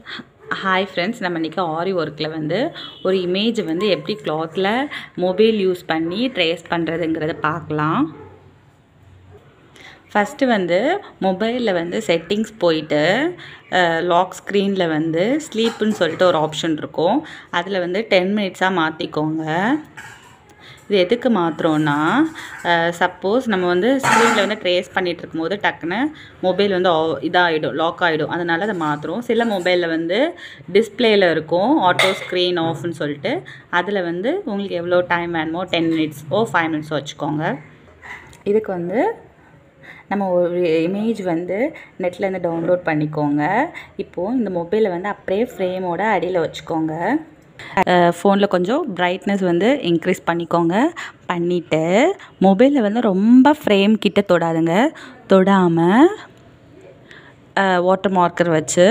Hi friends, நம்ம இன்னைக்கு AariWorkல வந்து ஒரு இமேஜ் வந்து எப்படி clothல மொபைல் யூஸ் பண்ணி ட்ரேஸ் பண்றதுங்கறத பார்க்கலாம். ஃபர்ஸ்ட் வந்து மொபைல்ல வந்து செட்டிங்ஸ் போயிட்டு லாக் ஸ்கிரீன்ல வந்து ஸ்லீப்னு சொல்லிட்டு ஒரு ஆப்ஷன் இருக்கும். அதுல வந்து 10 மினிட்ஸா மாத்திக்கோங்க. இது எதுக்கு மாத்துறோம்னா சப்போஸ் நம்ம வந்து ஸ்க்ரீனில் வந்து ட்ரேஸ் பண்ணிட்டு இருக்கும்போது டக்குன்னு மொபைல் வந்து இதாகிடும், லாக் ஆகிடும். அதனால அதை மாற்றுறோம். சில மொபைலில் வந்து டிஸ்பிளேயில் இருக்கும் ஆட்டோ ஸ்க்ரீன் ஆஃப்னு சொல்லிட்டு. அதில் வந்து உங்களுக்கு எவ்வளோ டைம் வேணுமோ 10 மினிட்ஸோ 5 மினிட்ஸோ வச்சுக்கோங்க. இதுக்கு வந்து நம்ம ஒரு இமேஜ் வந்து நெட்லேருந்து டவுன்லோட் பண்ணிக்கோங்க. இப்போது இந்த மொபைலை வந்து அப்படியே ஃப்ரேமோட அடியில் வச்சுக்கோங்க. ஃபோனில் கொஞ்சம் பிரைட்னஸ் வந்து இன்க்ரீஸ் பண்ணிக்கோங்க. பண்ணிவிட்டு மொபைலில் வந்து ரொம்ப ஃப்ரேம் கிட்ட தொடாதுங்க. தொடாமல் வாட்டர் மார்க்கர் வச்சு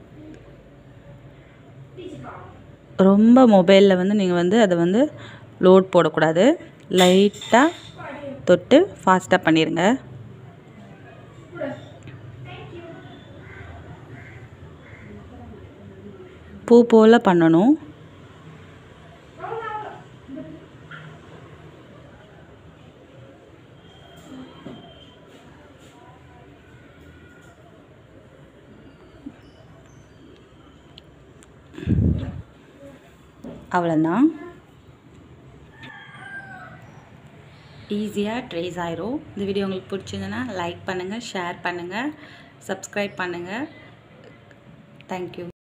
ரொம்ப மொபைலில் வந்து நீங்கள் வந்து அதை வந்து லோட் போடக்கூடாது. லைட்டாக தொட்டு ஃபாஸ்ட்டாக பண்ணிடுங்க. பூ போல் பண்ணணும். அவ்வளோதான், ஈஸியாக ட்ரேஸ் ஆயிரும். இந்த வீடியோ உங்களுக்கு பிடிச்சிருந்ததுன்னா லைக் பண்ணுங்கள், ஷேர் பண்ணுங்கள், சப்ஸ்கிரைப் பண்ணுங்கள். தேங்க்யூ.